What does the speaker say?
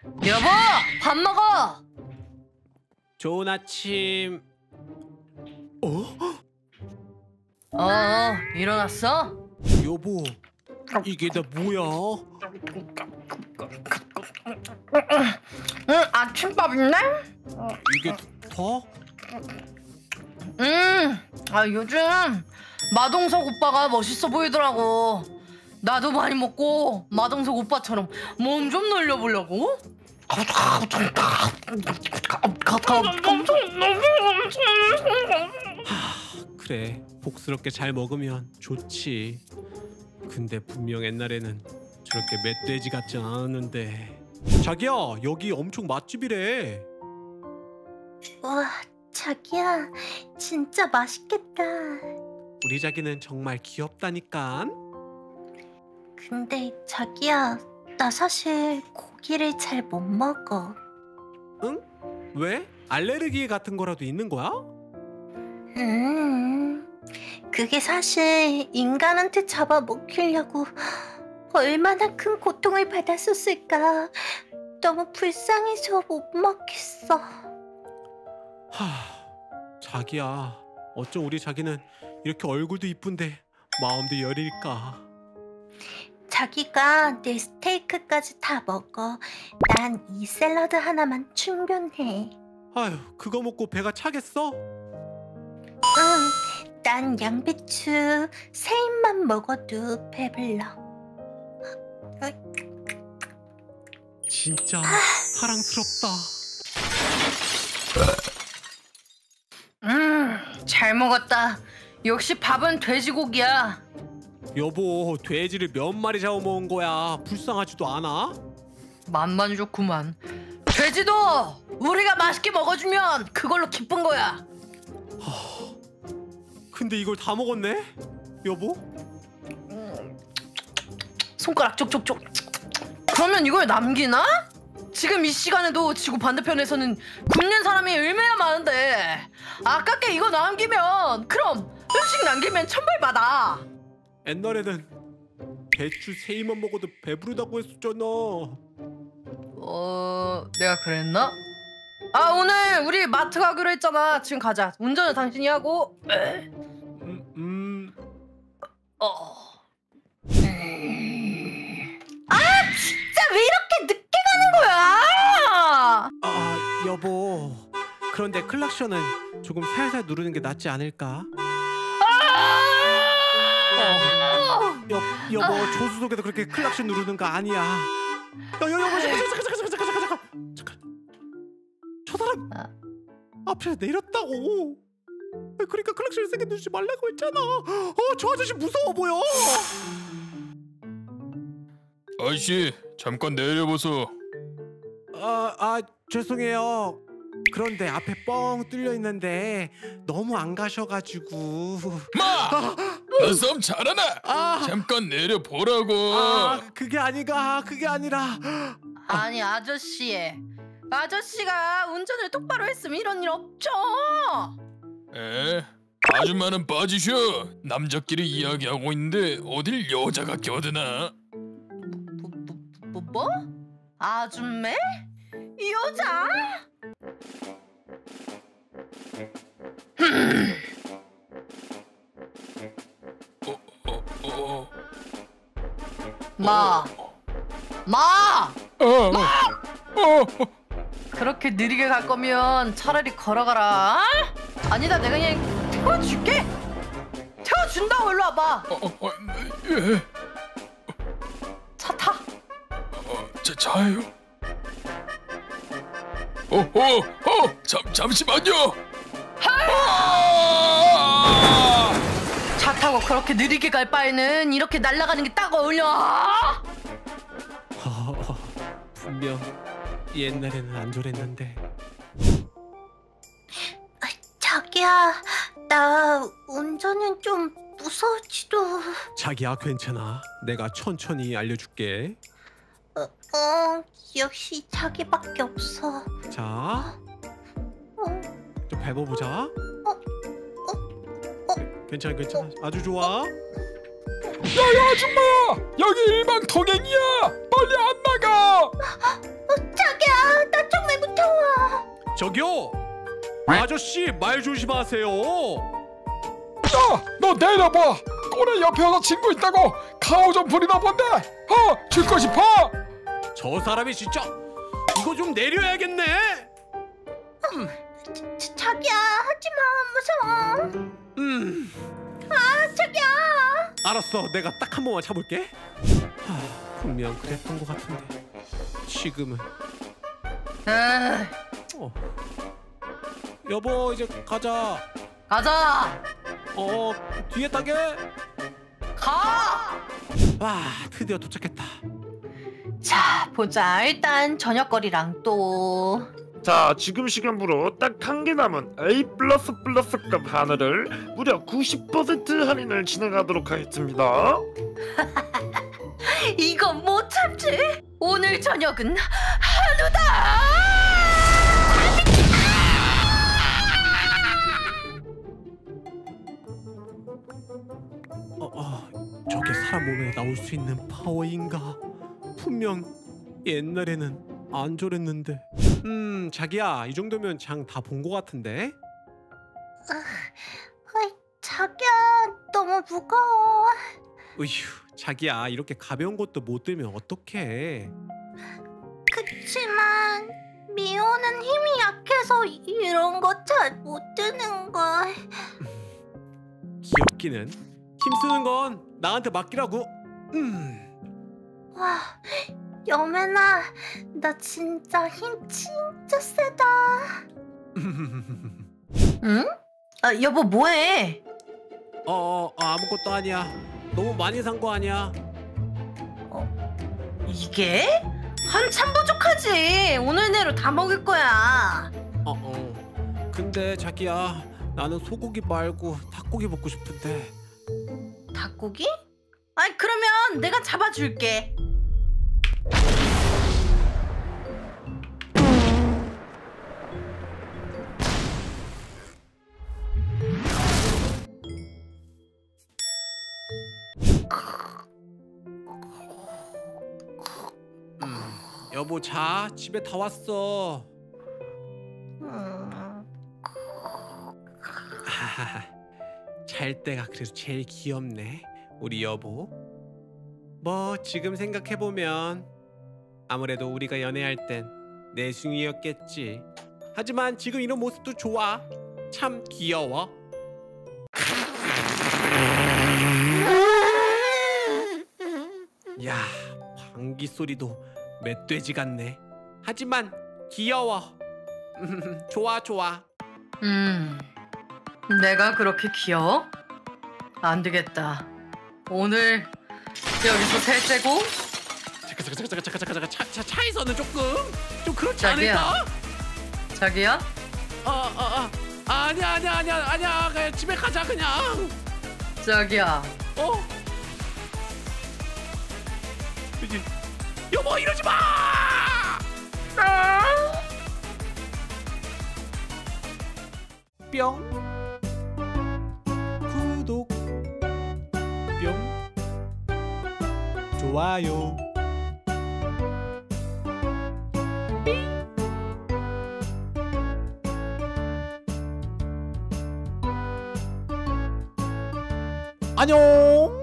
여보, 밥 먹어. 좋은 아침. 일어났어? 여보, 이게 다 뭐야? 아침밥 있네? 이게 더? 요즘 마동석 오빠가 멋있어 보이더라고. 나도 많이 먹고 마동석 오빠처럼 몸 좀 늘려보려고. 그래, 복스럽게 잘 먹으면 좋지. 근데 분명 옛날에는 저렇게 멧돼지 같지 않았는데. 자기야, 여기 엄청 맛집이래. 와, 자기야, 진짜 맛있겠다. 우리 자기는 정말 귀엽다니까. 근데 자기야, 나 사실 고기를 잘 못 먹어. 응? 왜? 알레르기 같은 거라도 있는 거야? 그게 사실 인간한테 잡아먹히려고 얼마나 큰 고통을 받았었을까. 너무 불쌍해서 못 먹겠어. 자기야, 어쩜 우리 자기는 이렇게 얼굴도 이쁜데 마음도 여릴까? 자기가 내 스테이크까지 다 먹어. 난 이 샐러드 하나만 충분해. 아휴, 그거 먹고 배가 차겠어? 난 양배추 세 입만 먹어도 배불러. 진짜 사랑스럽다. 잘 먹었다. 역시 밥은 돼지고기야. 여보, 돼지를 몇 마리 잡아먹은 거야. 불쌍하지도 않아? 맛만 좋구만. 돼지도 우리가 맛있게 먹어주면 그걸로 기쁜 거야. 근데 이걸 다 먹었네? 여보? 손가락 쪽쪽쪽. 그러면 이걸 남기나? 지금 이 시간에도 지구 반대편에서는 굶는 사람이 얼마나 많은데 아깝게 이거 남기면, 그럼 음식 남기면 천벌받아. 옛날에는 배추 세 입만 먹어도 배부르다고 했었잖아. 내가 그랬나? 오늘 우리 마트 가기로 했잖아. 지금 가자. 운전은 당신이 하고. 진짜 왜 이렇게 늦게 가는 거야? 여보, 그런데 클락션은 조금 살살 누르는 게 낫지 않을까? 여보, 조수석에도 그렇게 클락션 누르는 거 아니야. 여보, 잠깐. 저 사람 앞에서 내렸다고. 그러니까 클락션을 세게 누르지 말라고 했잖아. 저 아저씨 무서워 보여. 아저씨, 잠깐 내려보소. 죄송해요. 그런데 앞에 뻥 뚫려 있는데 너무 안 가셔가지고. 마! 너 싸움 잘하나? 잠깐 내려보라고. 그게 아니라. 아니, 아저씨가 운전을 똑바로 했으면 이런 일 없죠. 아줌마는 빠지셔. 남자끼리 이야기하고 있는데 어딜 여자가 껴드나? 뭐? 아줌매? 여자? 마! 그렇게 느리게 갈 거면 차라리 걸어가라. 아니다, 내가 그냥 태워줄게. 태워준다고. 일로 와봐. 예. 차 타. 차요? 잠시만요. 차 타고 그렇게 느리게 갈 바에는 이렇게 날아가는 게 딱 어울려. 분명 옛날에는 안 저랬는데. 자기야, 나 운전은 좀 무서울지도. 자기야, 괜찮아. 내가 천천히 알려줄게. 역시 자기밖에 없어. 자, 좀 밟아보자. 괜찮아. 아주 좋아. 야야, 아줌마! 여기 일방 통행이야. 빨리 안 나가. 자기야, 저기요, 아저씨 말 조심하세요. 야, 너 내려봐. 꼬레 옆에 여자친구 있다고 가오 좀 부리나 본데. 죽고 싶어? 저 사람이 진짜 이거 좀 내려야겠네. 자기야, 하지마. 무서워. 자기야. 알았어, 내가 딱 한 번만 잡을게. 분명 그랬던 것 같은데 지금은. 여보, 이제 가자. 가자. 뒤에 타게. 가. 와, 드디어 도착했다. 자, 보자. 일단 저녁거리랑 또 자, 지금 시간부로 딱 한 개 남은 A++급 한우를 무려 90% 할인을 진행하도록 하겠습니다. 이건 못 참지. 오늘 저녁은 한우다. 저게 사람 몸에 나올 수 있는 파워인가? 분명 옛날에는 안 저랬는데. 자기야, 이 정도면 장 다 본 것 같은데? 자기야, 너무 무거워. 으휴, 자기야, 이렇게 가벼운 것도 못 들면 어떡해? 그치만 미호는 힘이 약해서 이런 거 잘 못 드는 걸. 귀엽기는. 힘쓰는 건 나한테 맡기라고. 와, 여매나, 나 진짜 힘 진짜 세다. 응? 여보 뭐해? 아무것도 아니야. 너무 많이 산 거 아니야? 이게? 한참 부족하지. 오늘 내로 다 먹을 거야. 근데 자기야, 나는 소고기 말고 닭고기 먹고 싶은데. 닭고기? 아이, 그러면 내가 잡아줄게. 여보, 자, 집에 다 왔어. 잘 때가 그래서 제일 귀엽네, 우리 여보. 뭐 지금 생각해보면 아무래도 우리가 연애할 땐 내숭이었겠지. 하지만 지금 이런 모습도 좋아. 참 귀여워. 야, 방귀 소리도 멧돼지 같네. 하지만 귀여워. 좋아, 좋아. 내가 그렇게 귀여워? 안 되겠다. 오늘 여기서 셋째고. 잠깐. 차에서는 좀 그렇지 자기야. 않을까? 자기야? 아니야. 그냥 집에 가자, 그냥. 자기야. 여보, 이러지 마. 뿅. 구독. 뿅. 좋아요. 안녕.